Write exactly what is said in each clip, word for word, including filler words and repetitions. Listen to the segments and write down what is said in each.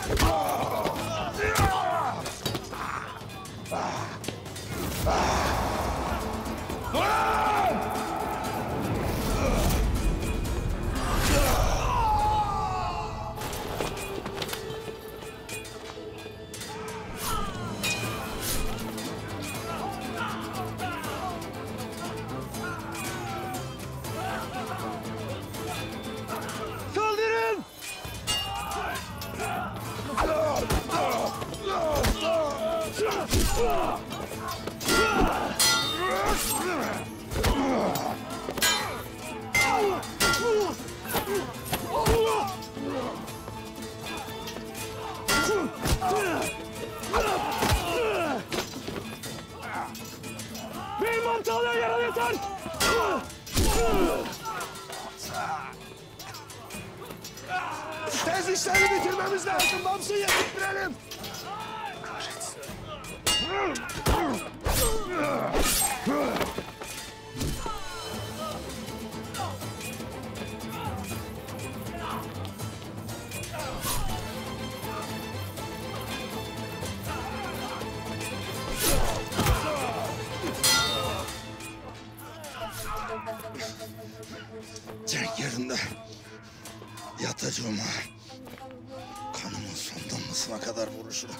Benim mantığa yaran yeter! Tez işleri bitirmemiz lazım. Bamsı'yı bitirelim. Kahretsin. Cenk yerinde yatacağım ha. Kanımın son damlasına kadar vuruşurum.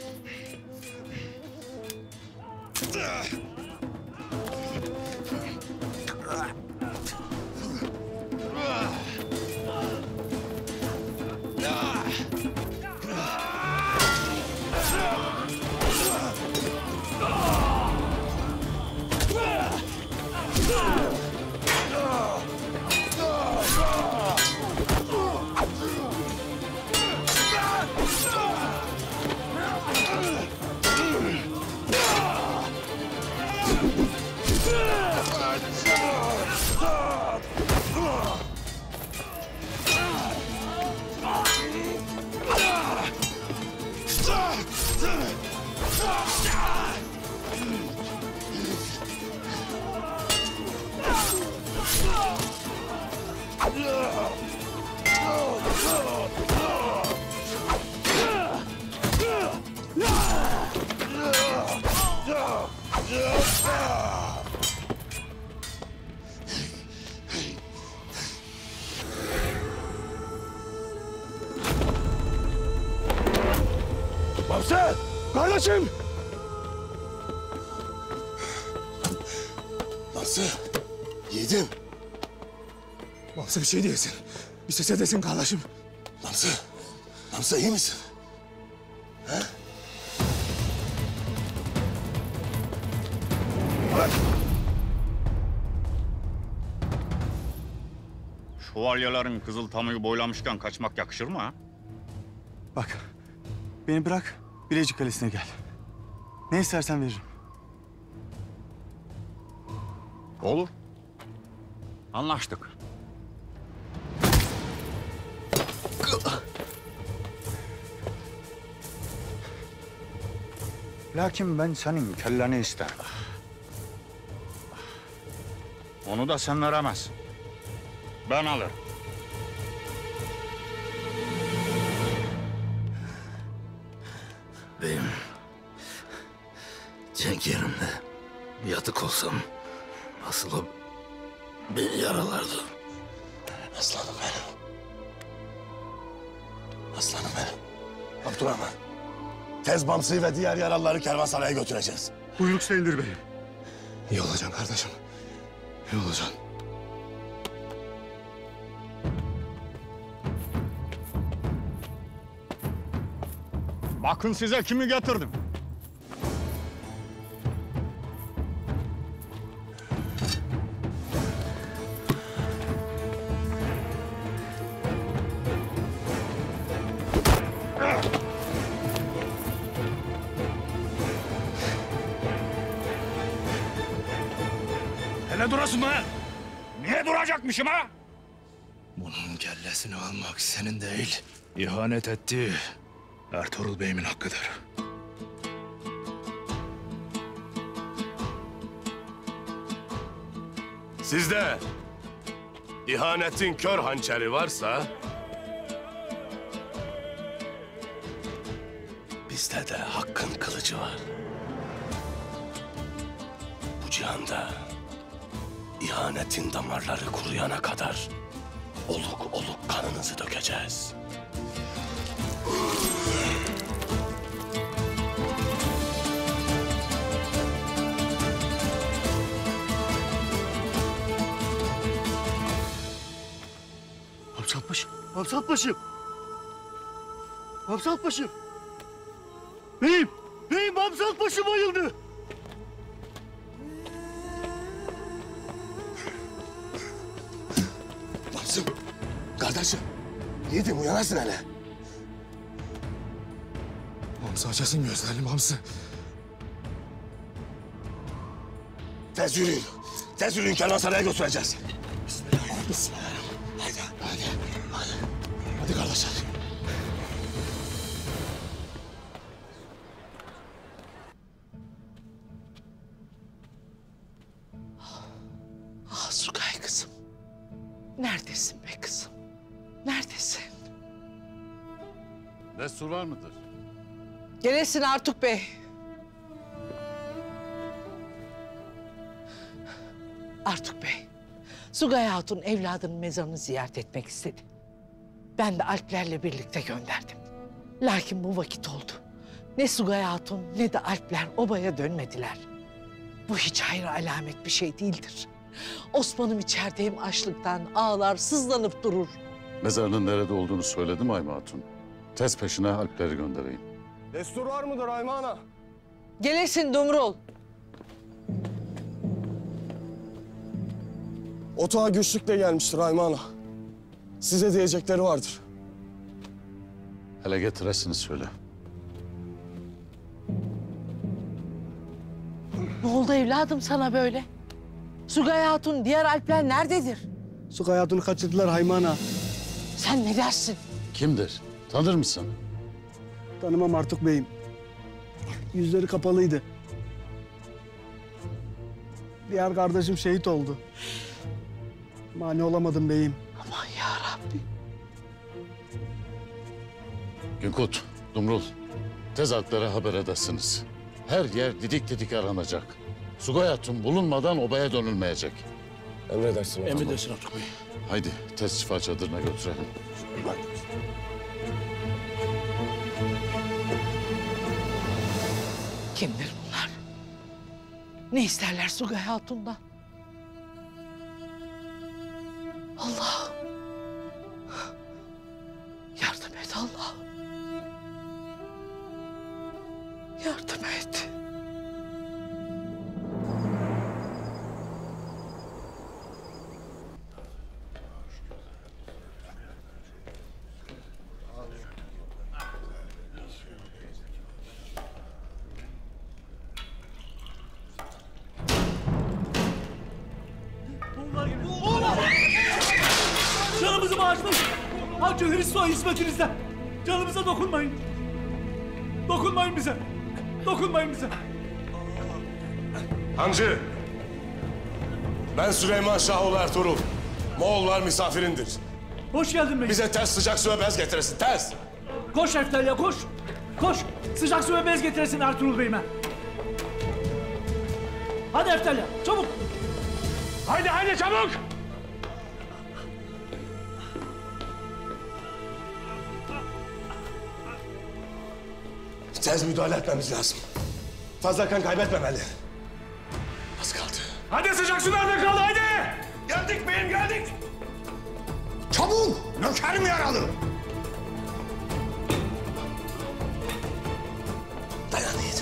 Bamsı! Kardeşim! Bamsı! Yiğidim! Bamsı bir şey diyesin. Bir ses edesin kardeşim. Bamsı! Bamsı iyi misin? He? Şövalyelerin Kızıltamı'yı boylamışken kaçmak yakışır mı ha? Bak, beni bırak, Bilecik Kalesi'ne gel. Ne istersen veririm. Olur. Anlaştık. Lakin ben senin kelleni isterim. Onu da sen veremezsin. Ben alırım. Benim Cenk yerimde yatık olsam asıl o beni yaralardı. Aslanım benim. Aslanım benim. Abdurrahman, tez Bamsı'yı ve diğer yaralıları kervansaraya götüreceğiz. Buyruk sayılır beyim. İyi olacaksın kardeşim. İyi olacaksın. Bakın size kimi getirdim. Hele durasın ha? Niye duracakmışım ha? Bunun kellesini almak senin değil, ihanet etti Ertuğrul Bey'imin hakkıdır. Sizde ihanetin kör hançeri varsa Bizde de hakkın kılıcı var. Bu cihanda ihanetin damarları kuruyana kadar oluk oluk kanınızı dökeceğiz. Hamzat Paşa, Hamzat Paşa. Hamzat Paşa. Beyim, beyim Hamzat Paşa bayıldı. Mamsım, kardeşim. Yiğidim uyanasın hele. Mamsı açasın gözlerini Mamsı. Tez yürüyün. Tez yürüyün, kervansaraya götüreceğiz. Bismillah. Bismillah. Haydi, haydi, haydi. Hadi kardeşler. Ah Sugay kızım. Neredesin be kızım? Neredesin? Destur var mıdır? Gelesin Artuk Bey. Artuk Bey, Sugay Hatun evladının mezarını ziyaret etmek istedi. Ben de Alplerle birlikte gönderdim. Lakin bu vakit oldu. Ne Sugay Hatun ne de Alpler obaya dönmediler. Bu hiç hayra alamet bir şey değildir. Osman'ım içeride hem açlıktan ağlar, sızlanıp durur. Mezarının nerede olduğunu söyledi mi Ayma Hatun? Tez peşine Alpleri göndereyim. Destur var mıdır Ayma Ana? Gelesin Dumrul. Otağa güçlükle gelmiştir Ayma Ana. Size diyecekleri vardır. Hele getiresini söyle. Ne oldu evladım sana böyle? Sugay Hatun, diğer Alpler nerededir? Sugay Hatun'u kaçırdılar Haymana. Sen ne dersin? Kimdir? Tanır mısın? Tanımam artık beyim. Yüzleri kapalıydı. Diğer kardeşim şehit oldu. Mani olamadım beyim. Aman yarabbim. Günkut, Dumrul, tez Alplere haber edesiniz. Her yer didik didik aranacak. Sugay Hatun bulunmadan obaya dönülmeyecek. Emredersin. Emredersin Artuk Bey. Haydi tez şifa çadırına götürelim. Kimdir bunlar? Ne isterler Sugay Hatun'dan? Allah! Yardım et Allah! Yardım et. Canımızı bağışlayın. Hacı Hristo hizmetinizde. Canımıza dokunmayın. Dokunmayın bize. Dokunmayın bize. Hancı. Ben Süleyman Şahoğlu Ertuğrul. Moğollar misafirindir. Hoş geldin bey. Bize tez sıcak su ve bez getiresin, tez. Koş Eftelya koş. Koş. Sıcak su ve bez getiresin Ertuğrul Bey'ime. Hadi Eftelya çabuk. Haydi haydi çabuk. Tez müdahale etmemiz lazım. Fazla kan kaybetmemeli. Az kaldı. Hadi sıcak su nerede kaldı haydi. Geldik beyim, geldik. Çabuk! Nökerim yaralı. Dayan yiğidim.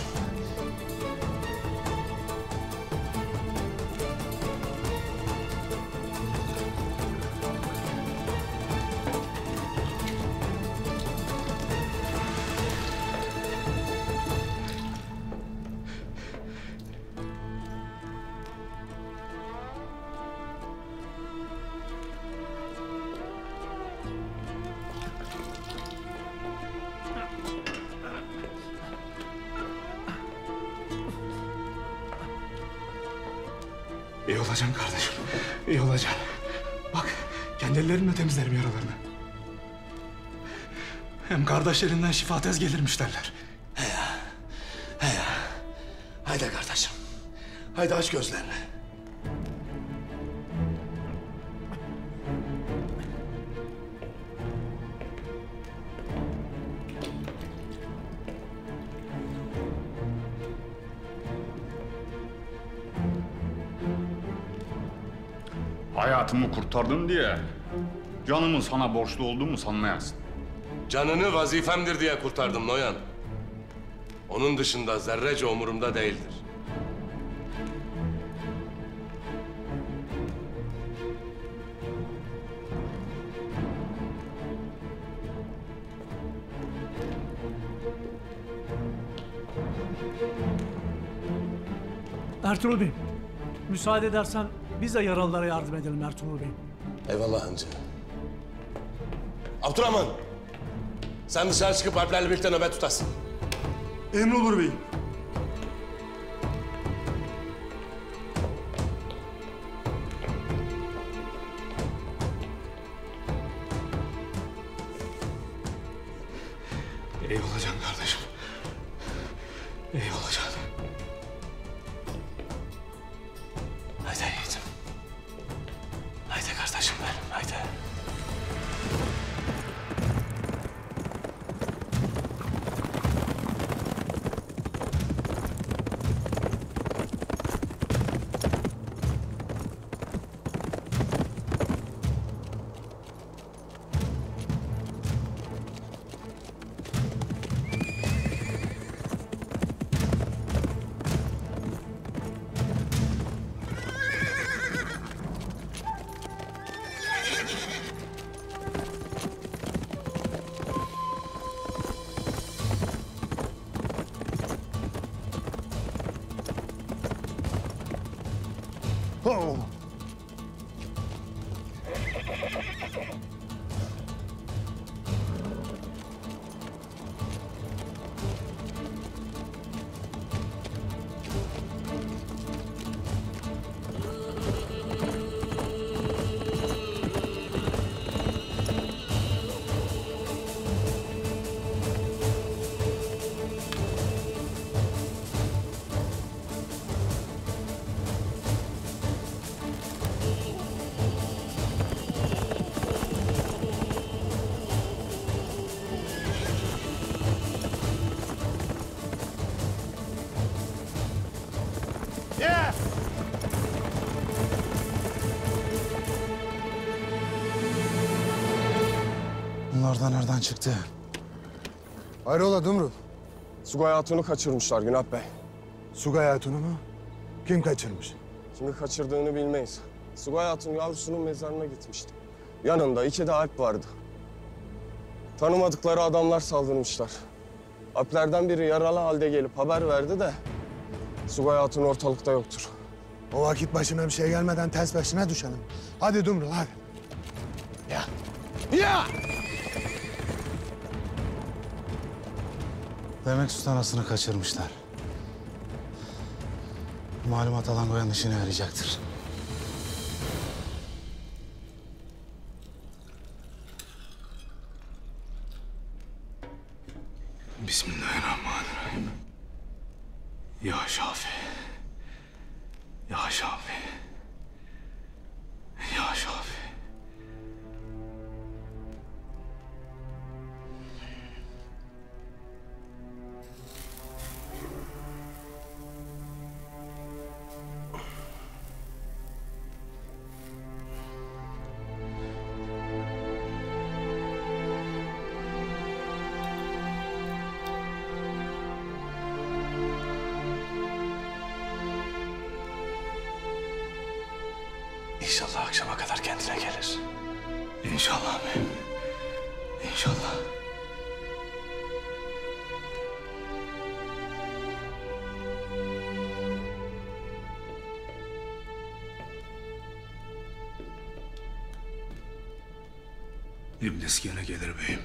İyi olacağım kardeşim. İyi olacağım. Bak kendi ellerimle temizlerim yaralarını. Hem kardeşlerinden şifa tez gelirmiş derler. He Haydi aç gözlerini. Hayatımı kurtardın diye canımın sana borçlu olduğumu sanmayasın. Canını vazifemdir diye kurtardım Noyan. Onun dışında zerrece umurumda değildir. Ertuğrul Bey, müsaade edersen biz de yaralılara yardım edelim Ertuğrul Bey. Eyvallah hancı. Abdurrahman, sen dışarı çıkıp Alplerle birlikte nöbet tutasın. Emrolur beyim. İyi olacaksın kardeşim. İyi olacaksın. Haydi yiğidim. Haydi kardeşim benim, haydi. Oh. Yeah. Bunlar da nereden çıktı? Hayrola Dumrul? Sugay Hatun'u kaçırmışlar Günah Bey. Sugay Hatun'u mu? Kim kaçırmış? Kimi kaçırdığını bilmeyiz. Sugay Hatun yavrusunun mezarına gitmişti. Yanında iki de Alp vardı. Tanımadıkları adamlar saldırmışlar. Alplerden biri yaralı halde gelip haber verdi de Sugay Hatun ortalıkta yoktur. O vakit başına bir şey gelmeden ters başına düşelim. Hadi Dumrul hadi. Ya! Ya! Demek sustanasını kaçırmışlar. Malumat alan koyan işine yarayacaktır. Bismillahirrahmanirrahim. Ya Şafi. Ya Şafi. Ya Şafi. İnşallah akşama kadar kendine gelir. İnşallah beyim. İnşallah. İblis gene gelir beyim.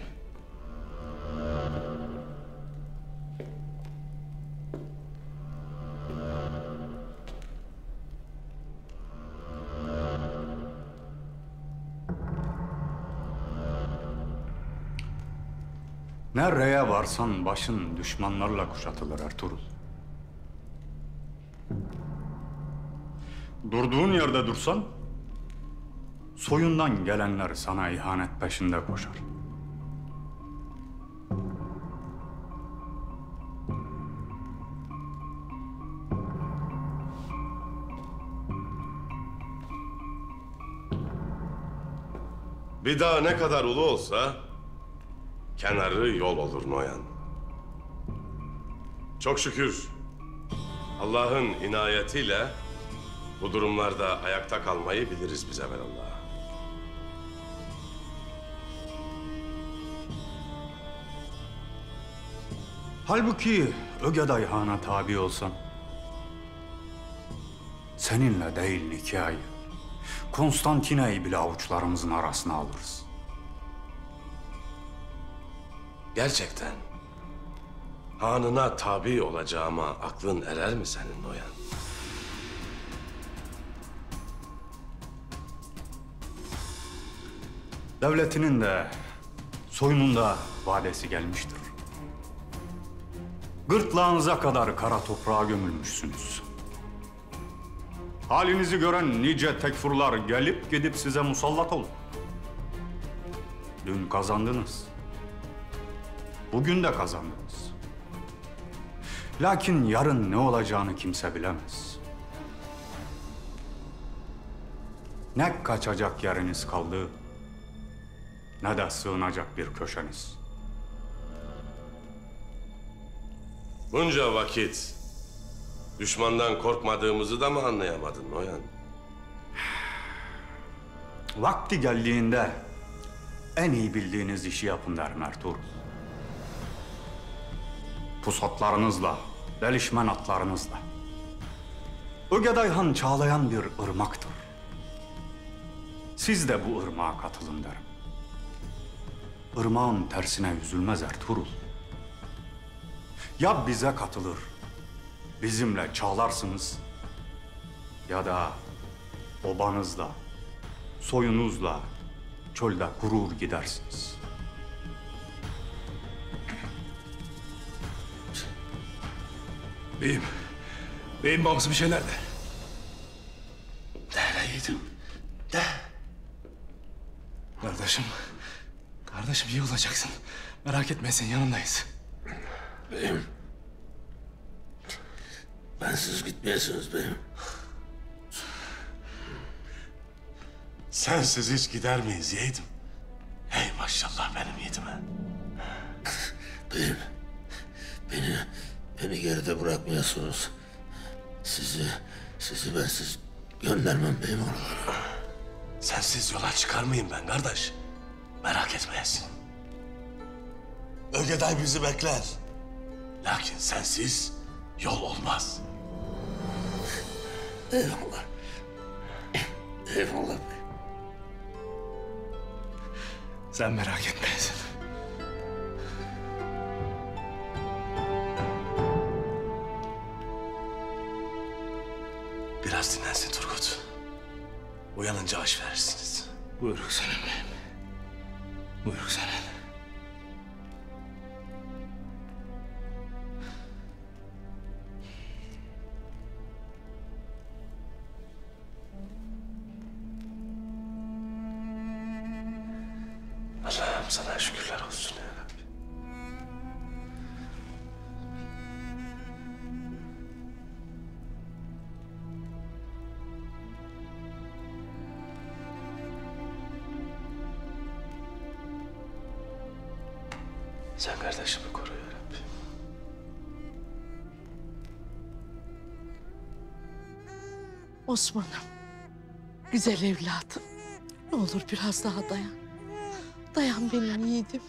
Nereye varsan başın düşmanlarla kuşatılır Ertuğrul. Durduğun yerde dursan, soyundan gelenler sana ihanet peşinde koşar. Bir dağ ne kadar ulu olsa kenarı yol olur Noyan. Çok şükür Allah'ın inayetiyle bu durumlarda ayakta kalmayı biliriz biz evelallah. Halbuki Ögeday Han'a tabi olsan, seninle değil Nikah'ı, Konstantina'yı bile avuçlarımızın arasına alırız. Gerçekten hanına tabi olacağıma aklın erer mi senin Noyan? Devletinin de, soyunun da vadesi gelmiştir. Gırtlağınıza kadar kara toprağa gömülmüşsünüz. Halinizi gören nice tekfurlar gelip gidip size musallat olur. Dün kazandınız. Bugün de kazandınız. Lakin yarın ne olacağını kimse bilemez. Ne kaçacak yeriniz kaldı, ne de sığınacak bir köşeniz. Bunca vakit düşmandan korkmadığımızı da mı anlayamadın Noyan? Vakti geldiğinde en iyi bildiğiniz işi yapın derim Ertuğrul. Pusatlarınızla, delişmen atlarınızla. Ögeday Han çağlayan bir ırmaktır. Siz de bu ırmağa katılın derim. Irmağın tersine yüzülmez Ertuğrul. Ya bize katılır, bizimle çağlarsınız, ya da obanızla, soyunuzla çölde kurur gidersiniz. Beyim, beyim babası bir şey nerede? Nerede yedim? De. Kardeşim, kardeşim iyi olacaksın. Merak etme sen yanındayız. Beyim. Bensiz gitmeyesiniz beyim. Sensiz hiç gider miyiz yiğidim? Hey maşallah benim yiğidime. Beyim, beni, beni geride bırakmayasınız. Sizi, sizi bensiz göndermem beyim oralara. Sensiz yola çıkar mıyım ben kardeş? Merak etmeyesin. Ögeday bizi bekler. Lakin sensiz yol olmaz. Eyvallah. Eyvallah beyim. Sen merak etmeyesin. Biraz dinlensin Turgut. Uyanınca aş verirsiniz. Buyruk senin beyim. Buyruk senin. Allah'ım sana şükürler olsun ya Rabbi. Sen kardeşimi koru ya Rabbi. Osman'ım, güzel evladım. Ne olur biraz daha dayan. Dayan benim yiğidim.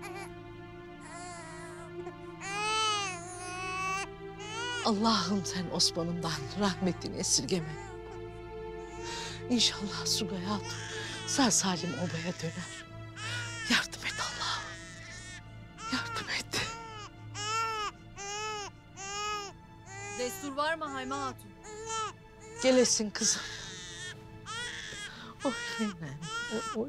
Allah'ım sen Osman'ımdan rahmetini esirgeme. İnşallah Sugay Hatun sağ salim obaya döner. Yardım et Allah'ım. Yardım et. Destur var mı Hayme Hatun? Gelesin kızım. Oy nenem, oy, oy.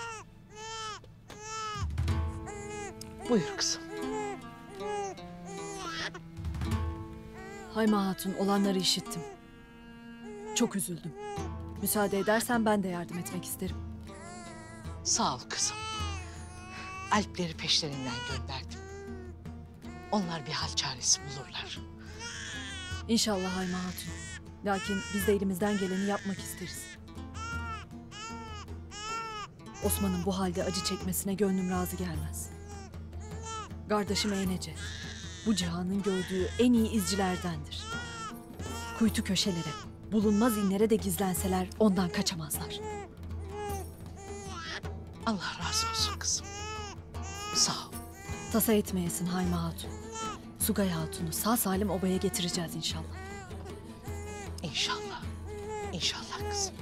Buyur kızım. Hayme Hatun, olanları işittim. çok üzüldüm. Müsaade edersen ben de yardım etmek isterim. Sağ ol kızım. Alpleri peşlerinden gönderdim. Onlar bir hal çaresi bulurlar. İnşallah Hayma Hatun. Lakin biz de elimizden geleni yapmak isteriz. Osman'ın bu halde acı çekmesine gönlüm razı gelmez. Kardeşim Eynece, bu cihanın gördüğü en iyi izcilerdendir. Kuytu köşelere, bulunmaz inlere de gizlenseler ondan kaçamazlar. Allah razı olsun kızım. Sağ ol. Tasa etmeyesin Hayma Hatun. Sugay Hatun'u sağ salim obaya getireceğiz inşallah. İnşallah. İnşallah kızım.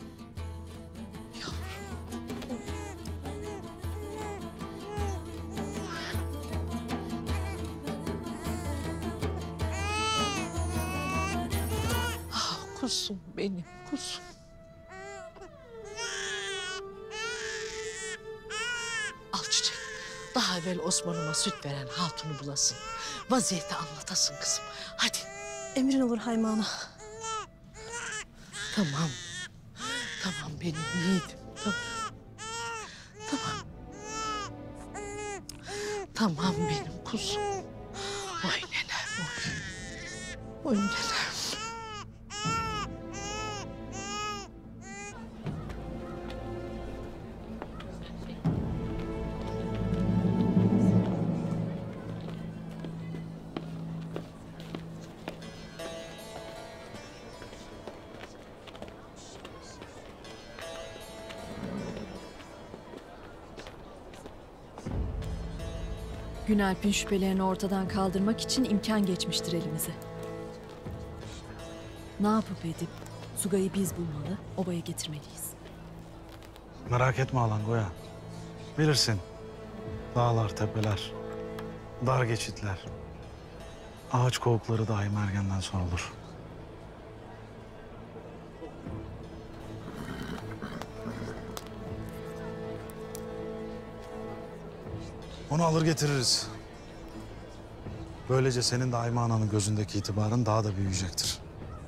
Ah kuzum benim kuzum. Al çiçek. Daha evvel Osman'ıma süt veren hatunu bulasın. Vaziyeti anlatasın kızım. Hadi. Emrin olur Hayma Ana. Tamam. Tamam benim yiğidim. Tamam. Tamam. Tamam benim kuzum. Oy nenem oy. Oy nenem. Günalp'in şüphelerini ortadan kaldırmak için imkan geçmiştir elimize. Ne yapıp edip Sugay'ı biz bulmalı, obaya getirmeliyiz. Merak etme Alangoya. Bilirsin. Dağlar, tepeler, dar geçitler. Ağaç kovukları daim ergenden sorulur. Onu alır getiririz. Böylece senin de Ayma Ana'nın gözündeki itibarın daha da büyüyecektir.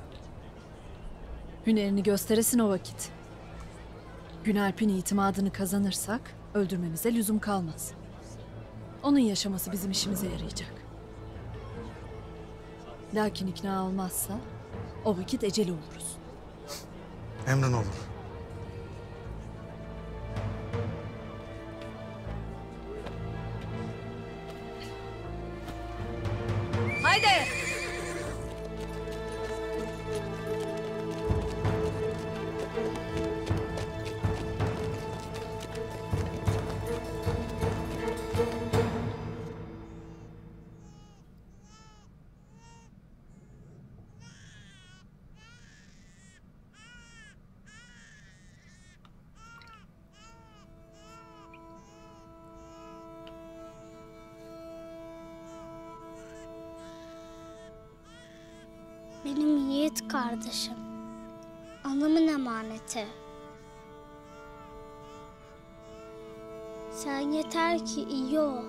Hünerini gösteresin o vakit. Günalp'in itimadını kazanırsak öldürmemize lüzum kalmaz. Onun yaşaması bizim işimize yarayacak. Lakin ikna olmazsa o vakit eceli oluruz. Emrin olur. Haydi! Benim yiğit kardeşim. Anamın emaneti. Sen yeter ki iyi ol.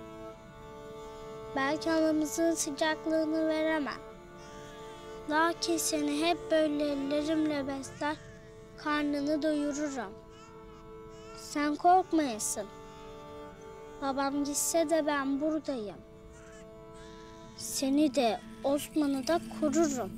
Belki anamızın sıcaklığını veremem. Lakin seni hep böyle ellerimle besler, karnını doyururum. Sen korkmayasın. Babam gitse de ben buradayım. Seni de Osman'ı da korurum.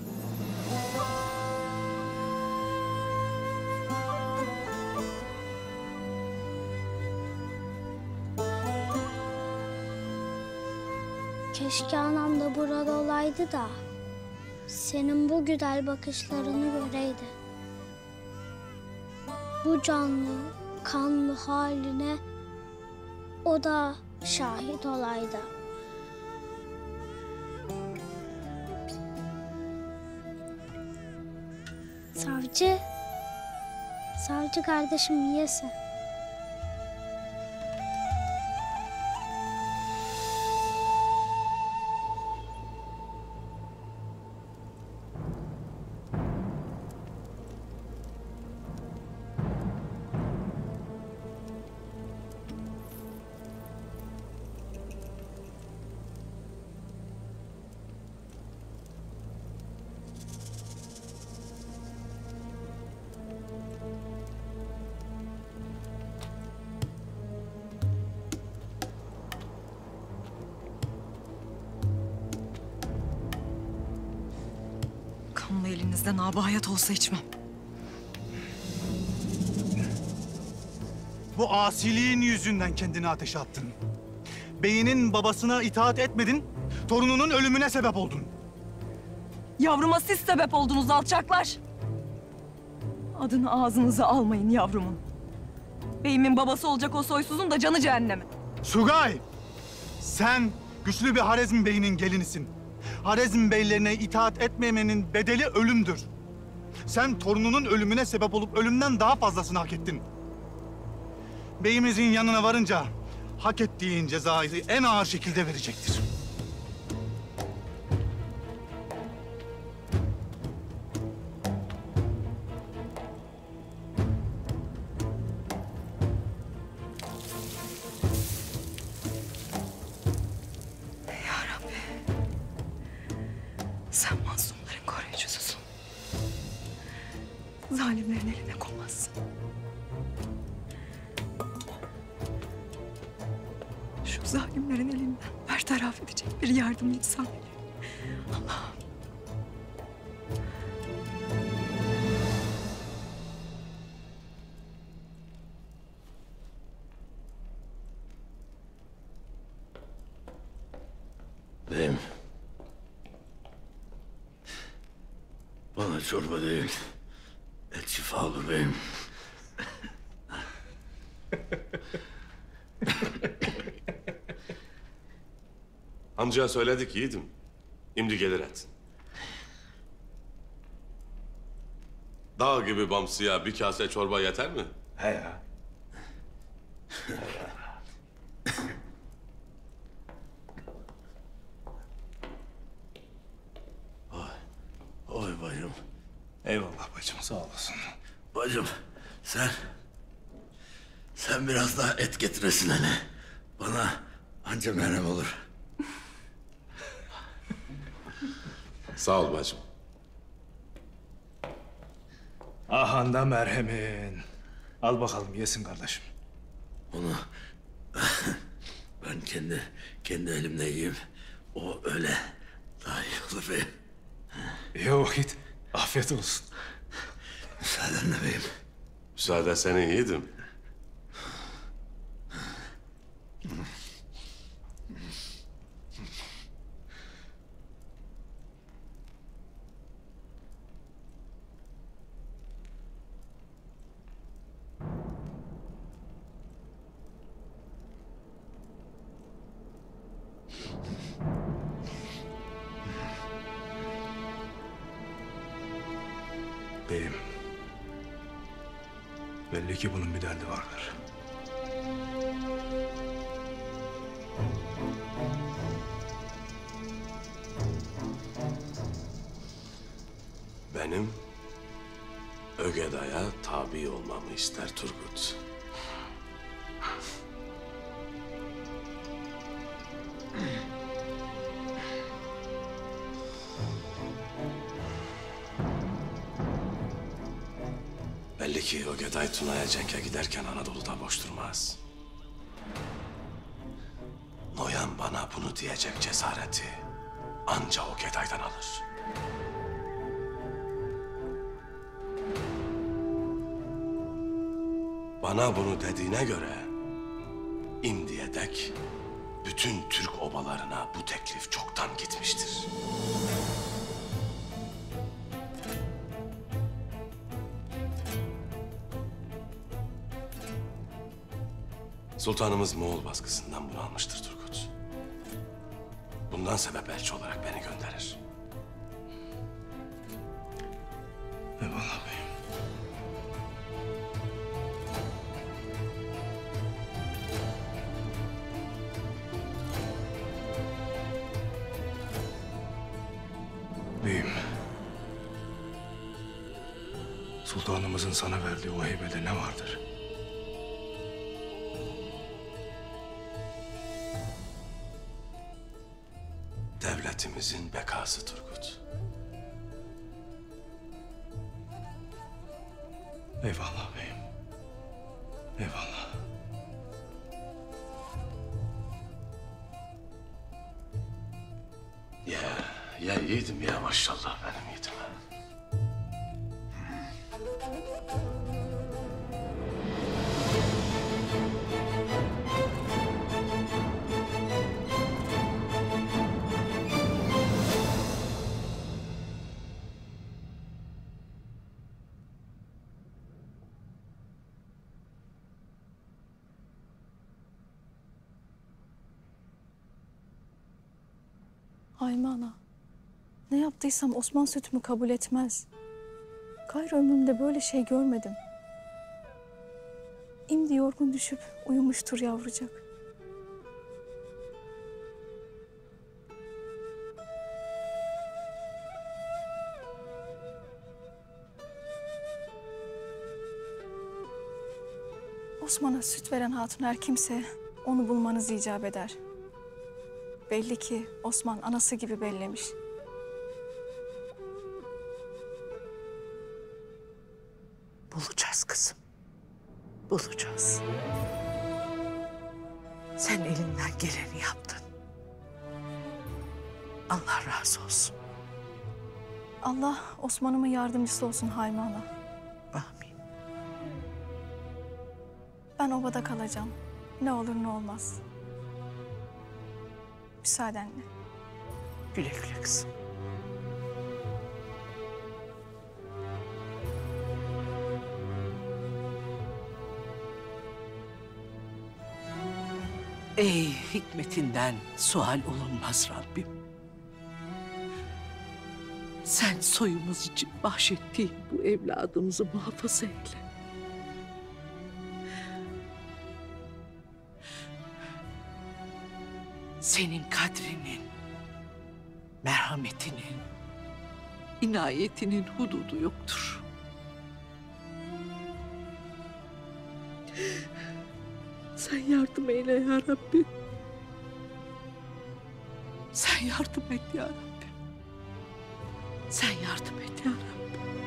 Keşke anam da burada olaydı da senin bu güzel bakışlarını göreydi. Bu canlı, kanlı haline o da şahit olaydı. Savcı, savcı kardeşim yesin. Elinizden abi hayat olsa içmem. Bu asiliğin yüzünden kendini ateşe attın. Beyinin babasına itaat etmedin, torununun ölümüne sebep oldun. Yavruma siz sebep oldunuz alçaklar. Adını ağzınıza almayın yavrumun. Beyimin babası olacak o soysuzun da canı cehenneme. Sugay, sen güçlü bir Harezm Bey'inin gelinisin. Harezm Beylerine itaat etmemenin bedeli ölümdür. Sen torununun ölümüne sebep olup ölümden daha fazlasını hak ettin. Beyimizin yanına varınca hak ettiğin cezayı en ağır şekilde verecektir. Sen mazlumların koruyucususun. Zalimlerin eline konmazsın. Şu zalimlerin elinden bertaraf edecek bir yardım insan eli. Allah'ım. Beyim. Bana çorba değil, et şifa olur beyim. Amca söyledik yiğidim. Şimdi gelir et. Dağ gibi bamsıya bir kase çorba yeter mi? He ya. Oy bacım. Eyvallah bacım, sağ olasın. Bacım sen... Sen biraz daha et getiresin hele. Bana anca merhem olur. Sağ ol bacım. Ahanda merhemin. Al bakalım yesin kardeşim. Onu ben kendi kendi elimle yiyeyim. O öyle daha iyi olur beyim. Yok git. Afiyet olsun. Müsaadenle beyim. Müsaade senin yiğidim. Beyim. Belli ki bunun bir derdi vardır. Benim Ögeday'a tabi olmamı ister Turgut. Belli ki Ögeday Tuna'ya Cenk'e giderken Anadolu'da boş durmaz. Noyan bana bunu diyecek cesareti anca Ögeday'dan alır. Bana bunu dediğine göre imdiye dek bütün Türk obalarına bu teklif çoktan gitmiştir. Sultanımız Moğol baskısından bunalmıştır Turgut. Bundan sebep elçi olarak beni gönderir. Eyvallah beyim. Beyim. Sultanımızın sana verdiği o heybede ne vardır? Devletimizin bekası Turgut. Eyvallah beyim. Eyvallah. Ya, ya yiğidim ya maşallah benim yiğidime. Hayme ana. Ne yaptıysam Osman sütümü kabul etmez. Gayrı ömrümde böyle şey görmedim. İmdi yorgun düşüp uyumuştur yavrucak. Osman'a süt veren hatun her kimse onu bulmanız icap eder. Belli ki Osman anası gibi bellemiş. Bulacağız kızım. Bulacağız. Sen elinden geleni yaptın. Allah razı olsun. Allah Osman'ımın yardımcısı olsun Hayme ana. Amin. Ben obada kalacağım. Ne olur ne olmaz. Müsaadenle. Güle güle kızım. Ey hikmetinden sual olunmaz Rabbim. Sen soyumuz için bahşettiğin bu evladımızı muhafaza eyle. Senin kadrinin, merhametinin, inayetinin hududu yoktur. Sen yardım eyle ya Rabbi. Sen yardım et ya Rabbi. Sen yardım et ya Rabbi.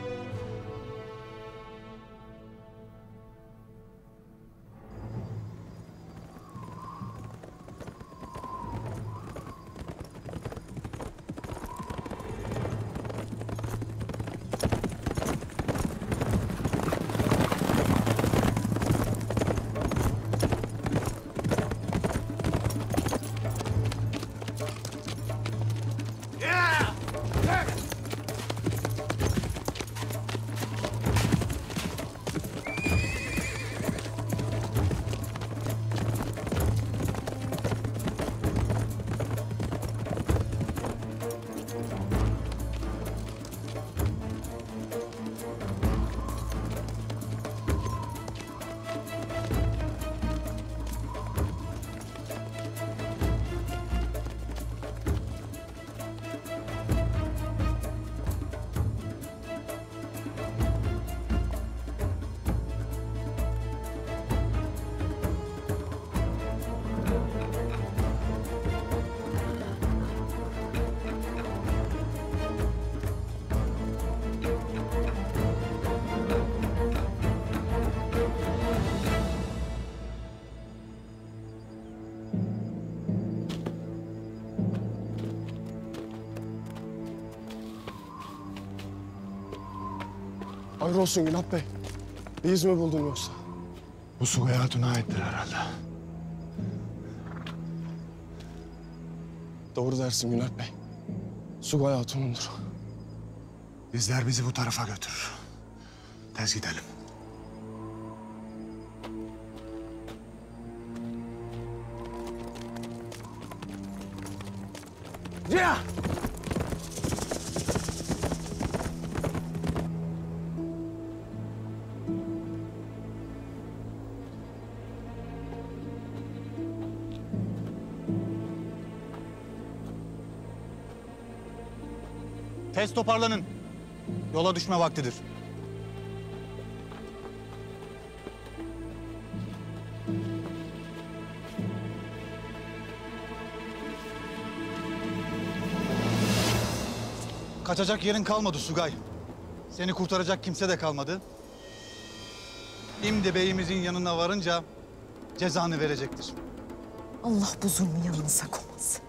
Hayır olsun Günah Bey. Bir iz mi buldun yoksa? Bu Sugay Hatun'a aittir herhalde. Doğru dersin Günah Bey. Sugay Hatun'undur. İzler bizi bu tarafa götürür. Tez gidelim. Ziya! Tez toparlanın. Yola düşme vaktidir. Kaçacak yerin kalmadı Sugay. Seni kurtaracak kimse de kalmadı. İmdi beyimizin yanına varınca cezanı verecektir. Allah bu zulmü yanınıza koymasın.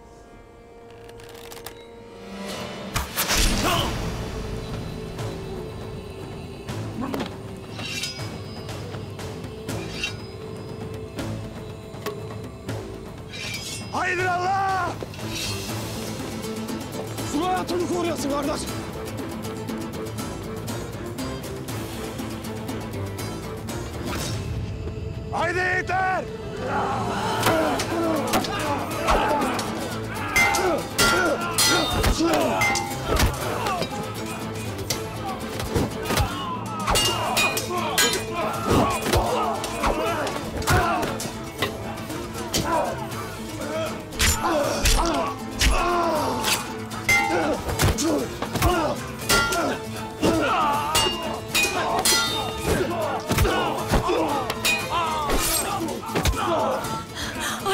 Haydi Allah! Sugay Hatun'u koruyasın kardeş. Haydi yeter!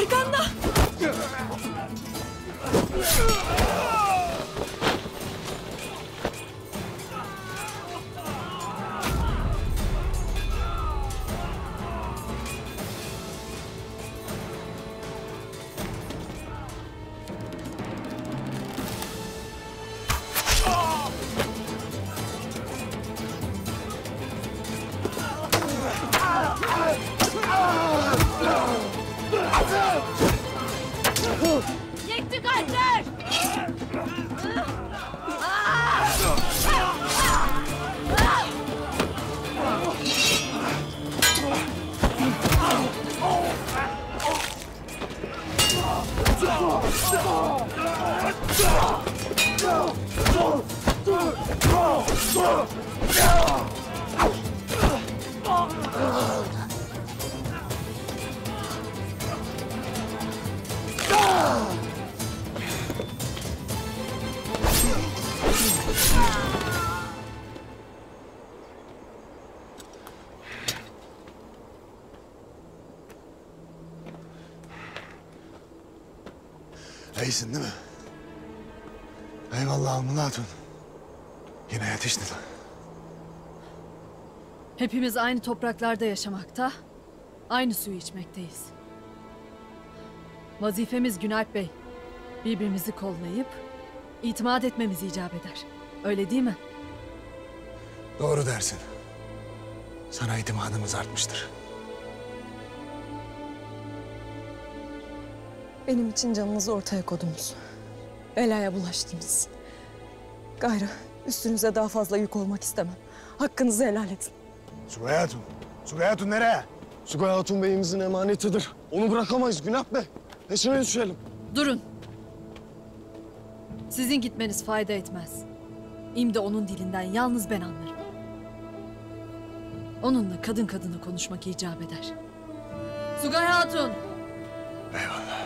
Arkanda! Yekti kalpler! İyisin değil mi? Eyvallah Almılı Hatun. Yine yetiştin. Hepimiz aynı topraklarda yaşamakta, aynı suyu içmekteyiz. Vazifemiz Günalp Bey. Birbirimizi kollayıp itimat etmemiz icap eder. Öyle değil mi? Doğru dersin. Sana itimadımız artmıştır. Benim için canınızı ortaya koydunuz. Belaya bulaştınız. Gayrı üstünüze daha fazla yük olmak istemem. Hakkınızı helal edin. Sugay Hatun. Sugay Hatun nereye? Sugay Hatun Bey'imizin emanetidir. Onu bırakamayız Günalp Bey. Peşine düşelim. Durun. Sizin gitmeniz fayda etmez. İmdi onun dilinden yalnız ben anlarım. Onunla kadın kadına konuşmak icap eder. Sugay Hatun! Eyvallah.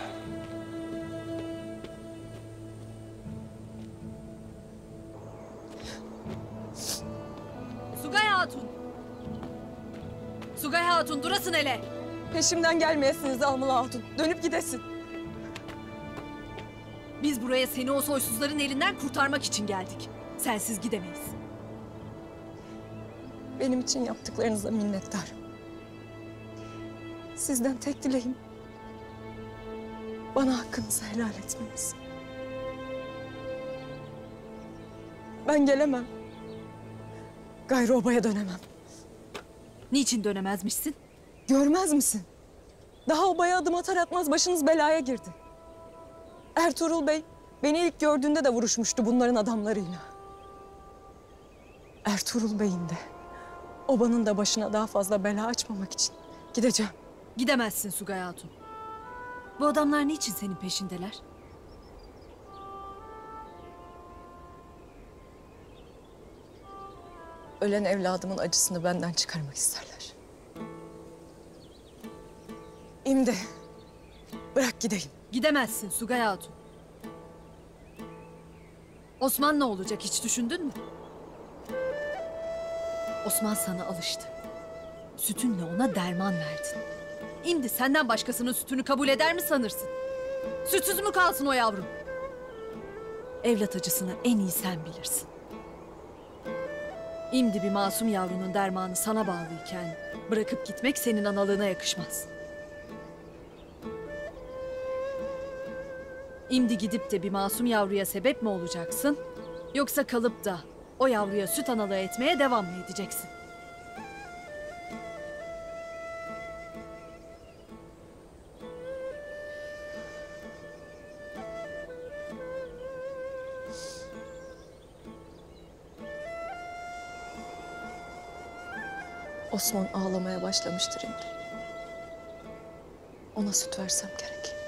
Sugay Hatun! Sugay Hatun durasın hele! Peşimden gelmeyesiniz Almılı Hatun. Dönüp gidesin. Biz buraya seni o soysuzların elinden kurtarmak için geldik. Sensiz gidemeyiz. Benim için yaptıklarınıza minnettarım. Sizden tek dileğim bana hakkınızı helal etmeniz. Ben gelemem. Gayrı obaya dönemem. Niçin dönemezmişsin? Görmez misin? Daha obaya adım atar atmaz başınız belaya girdi. Ertuğrul Bey beni ilk gördüğünde de vuruşmuştu bunların adamlarıyla. Ertuğrul Bey'in de obanın da başına daha fazla bela açmamak için gideceğim. Gidemezsin Sugay Hatun. Bu adamlar niçin senin peşindeler? Ölen evladımın acısını benden çıkarmak isterler. İmdi. Bırak gideyim. Gidemezsin Sugay Hatun. Osman ne olacak hiç düşündün mü? Osman sana alıştı. Sütünle ona derman verdin. İmdi senden başkasının sütünü kabul eder mi sanırsın? Sütsüz mü kalsın o yavrum? Evlat acısını en iyi sen bilirsin. İmdi bir masum yavrunun dermanı sana bağlıyken bırakıp gitmek senin analığına yakışmaz. İmdi gidip de bir masum yavruya sebep mi olacaksın? Yoksa kalıp da o yavruya süt analığı etmeye devam mı edeceksin? Osman ağlamaya başlamıştır şimdi. Ona süt versem gerek.